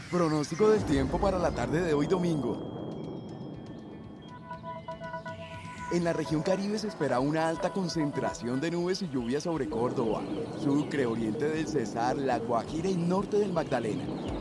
Pronóstico del tiempo para la tarde de hoy domingo. En la región Caribe se espera una alta concentración de nubes y lluvias sobre Córdoba, Sucre, oriente del Cesar, La Guajira y norte del Magdalena.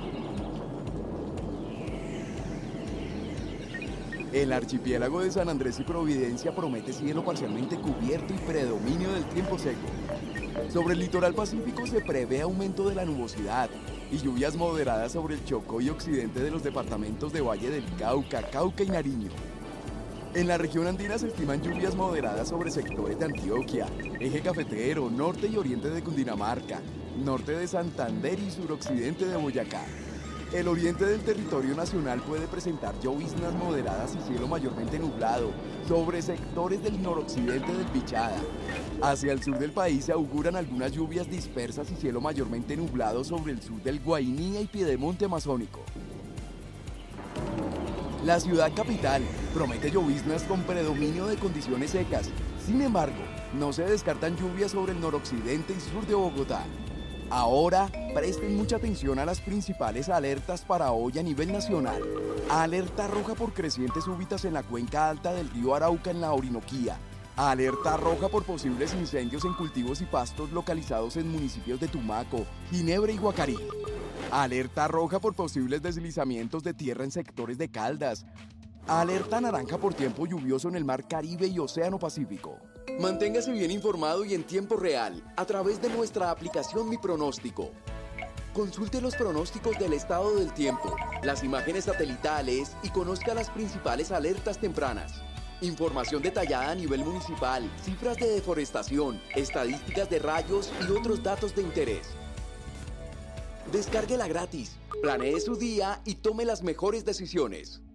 El archipiélago de San Andrés y Providencia promete cielo parcialmente cubierto y predominio del tiempo seco. Sobre el litoral pacífico se prevé aumento de la nubosidad y lluvias moderadas sobre el Chocó y occidente de los departamentos de Valle del Cauca, Cauca y Nariño. En la región andina se estiman lluvias moderadas sobre sectores de Antioquia, eje cafetero, norte y oriente de Cundinamarca, norte de Santander y suroccidente de Boyacá. El oriente del territorio nacional puede presentar lloviznas moderadas y cielo mayormente nublado sobre sectores del noroccidente del Bichada. Hacia el sur del país se auguran algunas lluvias dispersas y cielo mayormente nublado sobre el sur del Guainía y Piedemonte amazónico. La ciudad capital promete lloviznas con predominio de condiciones secas. Sin embargo, no se descartan lluvias sobre el noroccidente y sur de Bogotá. Ahora, presten mucha atención a las principales alertas para hoy a nivel nacional. Alerta roja por crecientes súbitas en la cuenca alta del río Arauca en la Orinoquía. Alerta roja por posibles incendios en cultivos y pastos localizados en municipios de Tumaco, Ginebra y Guacarí. Alerta roja por posibles deslizamientos de tierra en sectores de Caldas. Alerta naranja por tiempo lluvioso en el Mar Caribe y Océano Pacífico. Manténgase bien informado y en tiempo real a través de nuestra aplicación Mi Pronóstico. Consulte los pronósticos del estado del tiempo, las imágenes satelitales y conozca las principales alertas tempranas. Información detallada a nivel municipal, cifras de deforestación, estadísticas de rayos y otros datos de interés. Descárguela gratis, planee su día y tome las mejores decisiones.